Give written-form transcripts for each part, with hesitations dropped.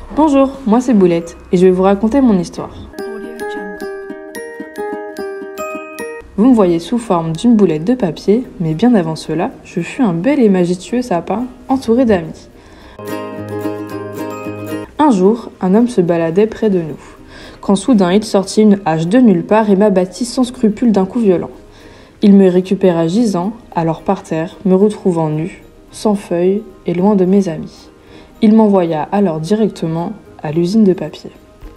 Bonjour, moi c'est Boulette et je vais vous raconter mon histoire. Vous me voyez sous forme d'une boulette de papier, mais bien avant cela, je fus un bel et majestueux sapin entouré d'amis. Un jour, un homme se baladait près de nous, quand soudain il sortit une hache de nulle part et m'abattit sans scrupule d'un coup violent. Il me récupéra gisant, alors par terre, me retrouvant nu, sans feuilles et loin de mes amis. Il m'envoya alors directement à l'usine de papier.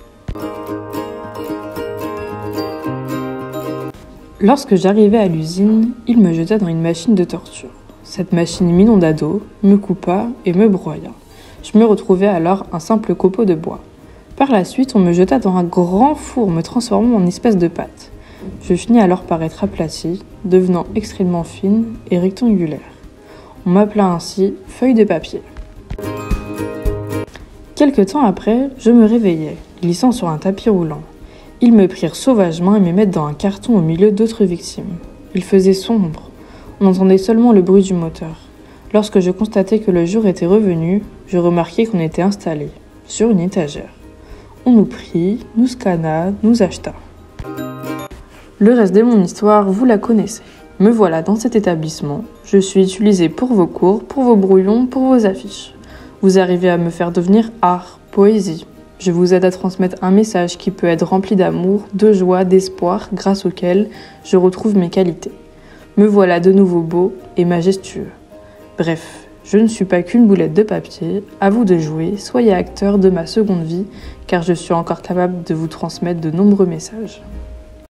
Lorsque j'arrivai à l'usine, il me jeta dans une machine de torture. Cette machine m'inonda d'eau, me coupa et me broya. Je me retrouvai alors un simple copeau de bois. Par la suite, on me jeta dans un grand four me transformant en espèce de pâte. Je finis alors par être aplatie, devenant extrêmement fine et rectangulaire. On m'appela ainsi feuille de papier. Quelque temps après, je me réveillai, glissant sur un tapis roulant. Ils me prirent sauvagement et me mettent dans un carton au milieu d'autres victimes. Il faisait sombre. On entendait seulement le bruit du moteur. Lorsque je constatai que le jour était revenu, je remarquai qu'on était installé sur une étagère. On nous prit, nous scanna, nous acheta. Le reste de mon histoire, vous la connaissez. Me voilà dans cet établissement. Je suis utilisée pour vos cours, pour vos brouillons, pour vos affiches. Vous arrivez à me faire devenir art, poésie. Je vous aide à transmettre un message qui peut être rempli d'amour, de joie, d'espoir, grâce auquel je retrouve mes qualités. Me voilà de nouveau beau et majestueux. Bref, je ne suis pas qu'une boulette de papier, à vous de jouer, soyez acteur de ma seconde vie, car je suis encore capable de vous transmettre de nombreux messages.